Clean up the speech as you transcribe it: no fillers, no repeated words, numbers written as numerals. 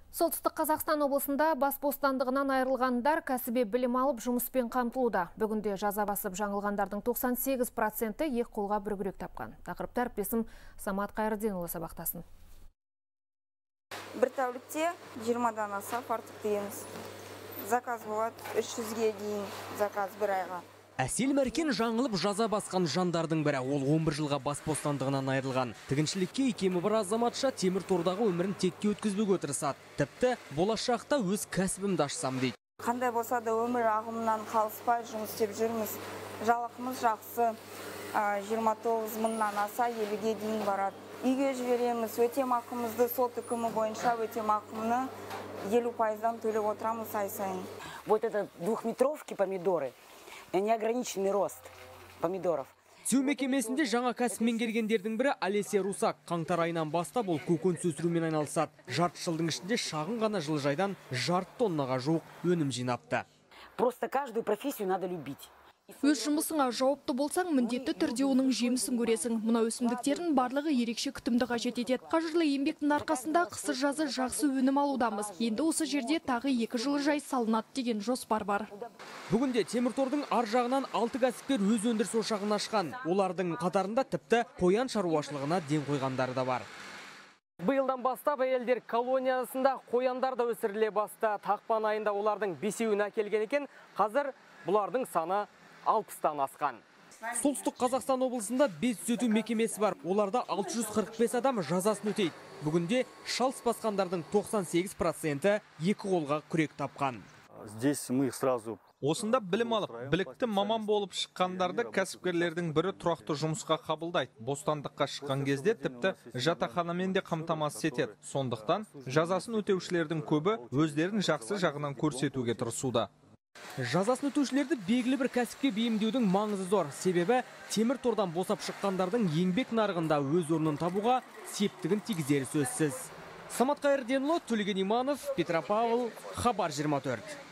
Солтүстік Қазақстан облысында бас бостандығынан айырылғандар кәсіби білім алып жұмыспен қамтылуда. Бүгінде жаза басып жаңылғандардың 98% екі қолға бір күрек тапқан. Тақырыпты әріптесім Самат Қайырденұлы сабақтасын. Бір тәулікте 20-дан аса артық дейміз. Заказ болады 300-ге дейін заказ бір айға. Әсел Мәркен жаңылып жаза басқан жандардың бірі. Ол 11 жылға бас бостандығынан айырылған. Тігіншілікке икемі бір азаматша темір тордағы өмірін текке өткізбеуге тырысады. Тіпті болашақта өз кәсібімді ашсам дейді. Қандай болса да өмір ағымынан қалыспай жұмыс істеп жүрміз. Жалақымыз жақсы, 29 мыңнан аса 50-ге дейін барады. Үйге жібереміз, өтемақымызды сот үкімі бойынша өтемақымны 50%-дан төлеп отырамыз ай сайын. Вот это двухметровки помидоры. Неограниченный рост помидоров. Түзеу мекемесінде жаңа кәсіппен келгендердің бірі Алесия Русак. Қаңтар айынан бастап ол көкөніс өсірумен айналысады. Жарты жылдың ішінде шағын ғана жылыжайдан жарты тоннаға жуық өнім жинапты. Просто каждую профессию надо любить. Өз жұмысыңа жауапты болсаң, міндетті түрде оның жемісін көресің. Мына өсімдіктердің барлығы ерекше күтімді қажет етеді. Қажырлы еңбектің арқасында қысы-жазы жақсы өнім алудамыз. Енді осы жерде тағы 2 жылыжай салынады деген жоспар бар. Бүгінде теміртордың ар жағынан 6 кәсіпкер өз өндіріс ошағын ашқан. Олардың қатарында тіпті қоян шаруашылығына ден қойғандары да бар. Биылдан бастап әйелдер колониясында қояндар да өсіріле басты. Ақпан айында олардың 5-еуін әкелген екен. Қазір бұлардың саны 60-тан асқан. Солтүстік Қазақстан облысында 5 түзету мекемесі бар. Оларда 645 адам жазасын өтейді. Бүгінде шалыс басқандардың 98% екі қолға күрек тапқан. Здесь мы сразу Осында білім алып, білікті маман болып шыққандарды кәсіпкерлердің бірі тұрақты жұмысқа қабылдайды. Бостандыққа шыққан кезде тіпті жатақханамен де қамтамасыз етеді. Сондықтан жазасын өтеушілердің көбі өздерін жақсы жағынан көрсетуге тырысуда. Жазасын өтеушілерді белгілі бір кәсіпке бейімдеудің маңызы зор. Себебі темір тордан босап шыққандардың еңбек нарығында өз орнын табуға септігін тигізері сөзсіз. Самат Қайырденұлы, Төлеген Иманов, Петропавл, Хабар 24.